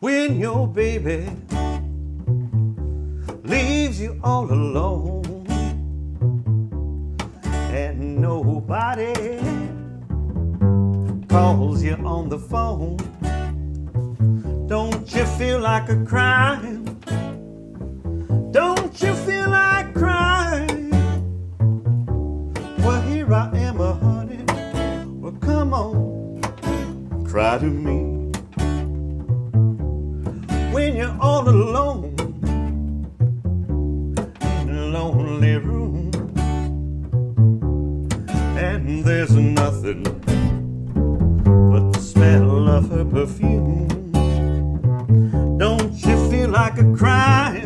when your baby leaves you all alone and nobody calls you on the phone? Don't you feel like a crying? Don't you feel like crying? Well, here I am, honey. Well, come on, cry to me. When you're all alone in a lonely room and there's nothing but the smell of her perfume, don't you feel like a crying?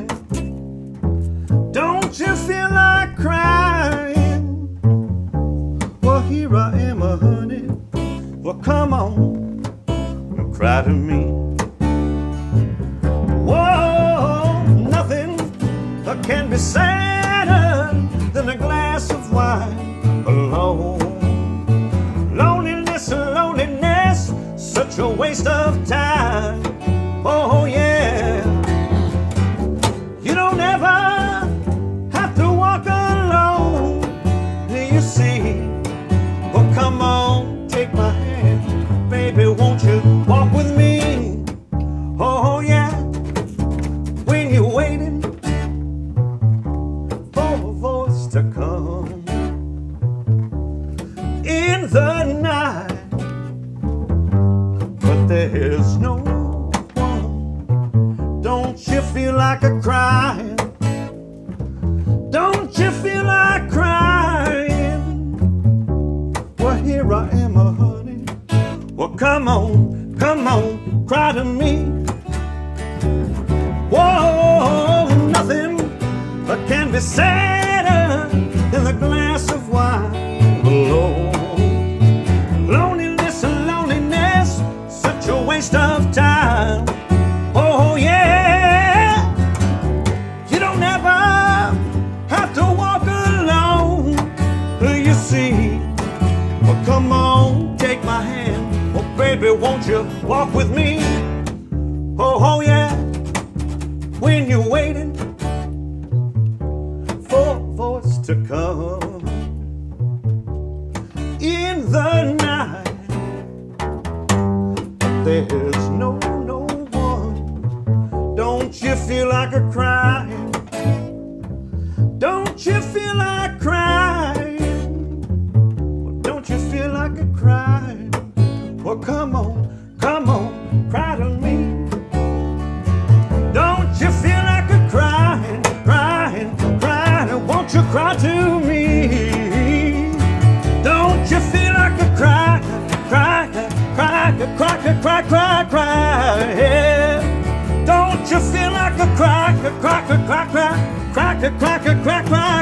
Don't you feel like crying? Well, here I am, honey. Well, come on and cry to me. Whoa, nothing can be sadder than a glass of wine alone. Loneliness, loneliness, such a waste of time. Oh yeah, you don't ever have to walk alone. You see, well, come on, take my hand, baby, won't you walk with me? Oh yeah, when you're waiting for a voice to come in the night, but there's no one. Don't you feel like a crying? Don't you feel like crying? Well, here I am, honey. Well, come on, cry to me. Whoa, nothing can be sadder than a glass of wine alone. Loneliness, loneliness, such a waste of time. Oh yeah, you don't ever have to walk alone. You see, well, come on, take my hand. Oh baby, won't you walk with me? Oh yeah, when you're waiting for a voice to come in the night, but there's no one. Don't you feel like a crying? Don't you feel like crying? Well, don't you feel like a crying? Well, come on, cry to me. Don't you feel like a crying, crying, crying? Won't you cry to me? Don't you feel like a crying, crying, crying, crying, crying, crying, crying? Don't you feel like a cry, cry, cry, cry, cry, cry, cry, cry, cry, cry?